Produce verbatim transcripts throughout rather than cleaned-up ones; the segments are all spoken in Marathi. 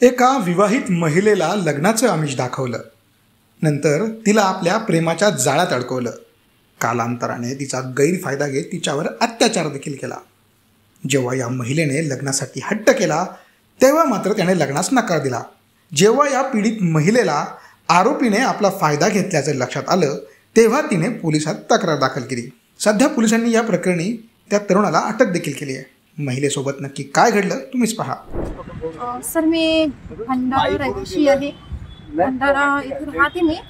एका विवाहित महिलेला लग्नाचं आमिष दाखवलं, नंतर तिला आपल्या प्रेमाच्या जाळ्यात अडकवलं. कालांतराने तिचा गैरफायदा घेत तिच्यावर अत्याचार देखील केला. जेव्हा या महिलेने लग्नासाठी हट्ट केला तेव्हा मात्र त्याने लग्नास नकार दिला. जेव्हा या पीडित महिलेला आरोपीने आपला फायदा घेतल्याचं लक्षात आलं तेव्हा तिने पोलिसात तक्रार दाखल केली. सध्या पोलिसांनी या प्रकरणी त्या तरुणाला अटक देखील केली आहे. महिलेसोबत नक्की काय घडलं तुम्हीच पहा. सर मी भंडारा रहिवासी आहे. भंडारा इथे राहते मी.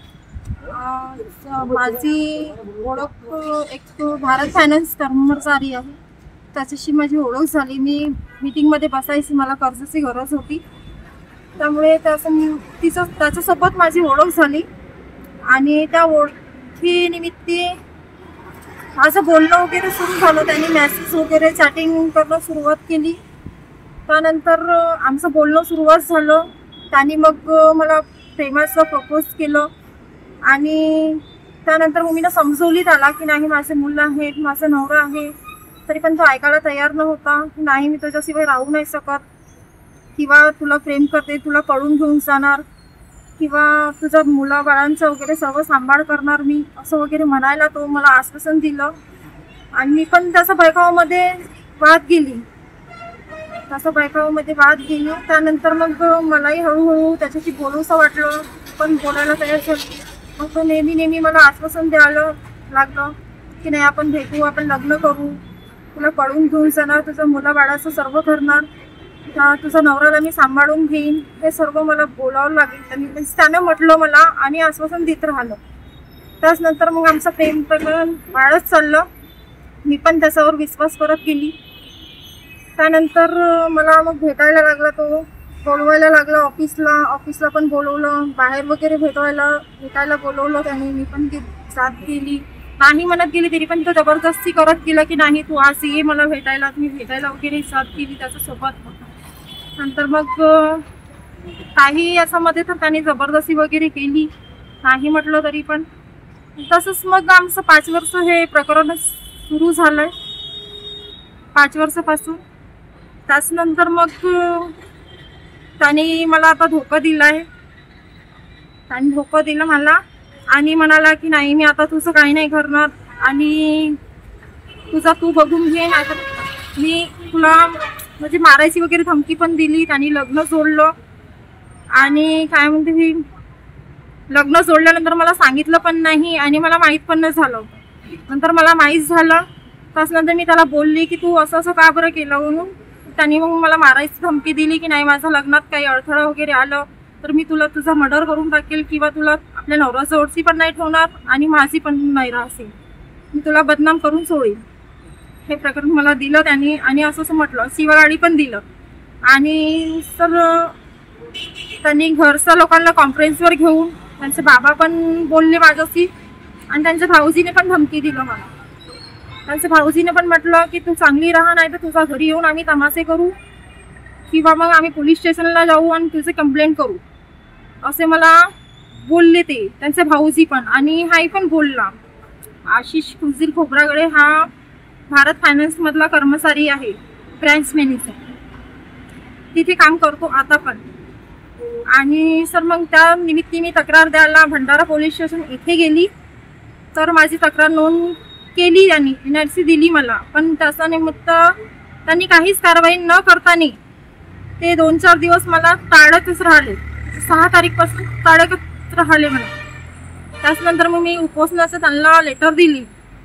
माझी ओळख एक भारत फायनान्स कर्मचारी आहे, त्याच्याशी माझी ओळख झाली. मी मीटिंगमध्ये बसायची, मला कर्जाची गरज होती, त्यामुळे त्याचं तिचं त्याच्यासोबत माझी ओळख झाली आणि त्या ओळखीनिमित्त माझं बोलणं वगैरे सुरू झालं. त्यांनी मेसेज वगैरे चॅटिंग करणं सुरुवात केली. त्यानंतर आमचं बोलणं सुरुवात झालं. त्यांनी मग मला प्रेमाचं प्रपोज केलं आणि त्यानंतर मग मी ना समजवली त्याला की नाही माझे मुलं आहेत, माझा नवरा आहे. तरी पण तो ऐकायला तयार नव्हता. नाही मी तुझ्याशिवाय राहू नाही शकत, किंवा तुला प्रेम करते, तुला पळून घेऊन जाणार, किंवा तुझ्या मुलाबाळांचं वगैरे सर्व सांभाळ करणार मी, असं वगैरे म्हणायला तो मला आश्वासन दिलं. आणि मी पण त्याच्या बैकावामध्ये वाद गेली त्याच्या बैकावामध्ये वाद गेली त्यानंतर मग मलाही हळूहळू त्याच्याशी बोलूसं वाटलं, पण बोलायला तयार झाली. मग तो नेहमी नेहमी मला आश्वासन द्यायला लागलं की नाही आपण भेटू, आपण लग्न करू, तुला पळून घेऊन जाणार, तुझं मुलाबाळाचं सर्व करणार, तुझा नवऱ्याला मी सांभाळून घेईन, हे सर्व मला बोलावं लागेल. त्यांनी त्यानं म्हटलं मला आणि आश्वासन देत राहिलं. त्याचनंतर मग आमचं प्रेम प्रकरण वाढत चाललं. मी पण त्याच्यावर विश्वास करत गेली. त्यानंतर मला मग भेटायला लागला, तो बोलवायला लागला ऑफिसला. ऑफिसला पण बोलवलं, बाहेर वगैरे भेटवायला भेटायला बोलवलं त्याने. मी पण ती साथ गेली, नाही म्हणत गेली तरी पण तो जबरदस्ती करत गेला की नाही तू आज ये मला भेटायला. मी भेटायला वगैरे साथ केली त्याच्यासोबत. नंतर मग काही याच्यामध्ये तर त्याने जबरदस्ती वगैरे केली, नाही म्हटलं तरी पण. तसंच मग आमचं पाच वर्ष हे प्रकरण सुरू झालं आहे, पाच वर्षापासून. त्याच्यानंतर मग त्याने मला आता धोका दिला आहे. त्याने धोका दिला मला आणि म्हणाला की नाही मी आता तुझं काही नाही करणार आणि तुझा तू बघून घे, आता मी तुला म्हणजे मारायची वगैरे धमकी पण दिली. त्यांनी लग्न जोडलं आणि काय म्हणते मी लग्न जोडल्यानंतर मला सांगितलं पण नाही आणि मला माहीत पण नाही झालं. नंतर मला माहीत झालं, त्याच्यानंतर मी त्याला बोलली की तू असं असं का बरं केलं म्हणून. त्यांनी मग मला मारायची धमकी दिली की नाही माझ्या लग्नात काही अडथळा वगैरे आलं तर मी तुला तुझा मर्डर करून टाकेल, किंवा तुला आपल्या नवऱ्याचं ओळखी पण नाही ठेवणार आणि माझी पण नाही राहशील, मी तुला बदनाम करून सोडेल. हे प्रकरण मला दिलं त्यांनी आणि असं असं म्हटलं, शिवगाडी पण दिलं. आणि सर त्यांनी घरच्या लोकांना कॉन्फरन्सवर घेऊन त्यांचे बाबा पण बोलले माझ्याशी आणि त्यांच्या भाऊजीने पण धमकी दिलं मला. त्यांच्या भाऊजीने पण म्हटलं की तू चांगली राहा, नाही तर तुझा घरी येऊन आम्ही तमाशे करू किंवा मग आम्ही पोलीस स्टेशनला जाऊ आणि तुझे कंप्लेंट करू, असे मला बोलले ते त्यांचे भाऊजी पण. आणि हाही पण बोलला. आशिष खुर्जीर खोबरागडे हा भारत फायनान्समधला कर्मचारी आहे, ब्रँच मॅनेजर, तिथे काम करतो आता पण. आणि सर मग त्या निमित्त मी तक्रार द्यायला भंडारा पोलीस स्टेशन इथे गेली तर माझी तक्रार नोंद केली त्यांनी, एन आर सी दिली मला. पण त्याच्या निमित्त त्यांनी काहीच कारवाई न करताना ते दोन चार दिवस मला टाळतच राहिले. सहा तारीखपासून टाळतच राहिले मला. त्याच्यानंतर मग मी उपोषणाचं त्यांना लेटर दिली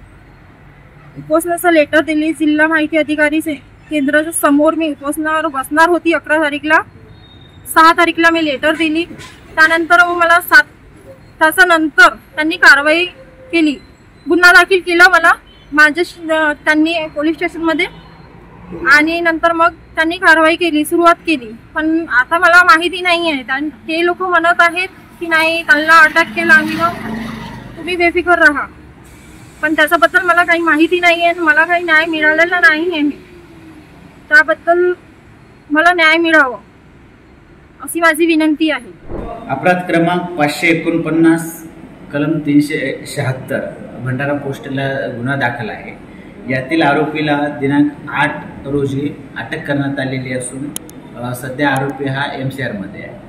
उपोषणाचं लेटर दिली जिल्हा माहिती अधिकारी केंद्राच्या समोर मी उपोषणावर बसणार होती अकरा तारीखला. सहा तारीखला मी लेटर दिली. त्यानंतर मग मला सात तासानंतर त्यांनी कारवाई केली, गुन्हा दाखल केला मला माझ्या त्यांनी पोलीस स्टेशनमध्ये. आणि नंतर मग त्यांनी कारवाई केली, सुरुवात केली. पण आता मला माहिती नाही आहे, ते लोक म्हणत आहेत की नाही त्यांना अटक केला आम्ही, तुम्ही बेफिकर राहा. पण त्याच्याबद्दल मला काही माहिती नाही आहे, मला काही न्याय मिळालेला नाही आहे. त्याबद्दल मला न्याय मिळावं अशी माझी विनंती आहे. अपराध क्रमांक पाचशे एकोणपन्नास कलम तीनशे शहात्तर भंडारा पोस्टला गुन्हा दाखल आहे. यातील आरोपीला दिनांक आठ रोजी अटक करण्यात आलेली असून अ, सध्या आरोपी हा एम सी आरमध्ये आहे.